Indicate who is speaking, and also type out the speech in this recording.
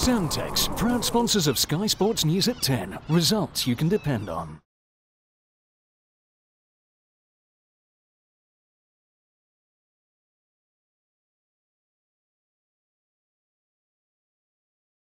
Speaker 1: Sandtex, proud sponsors of Sky Sports News at 10. Results you can depend on.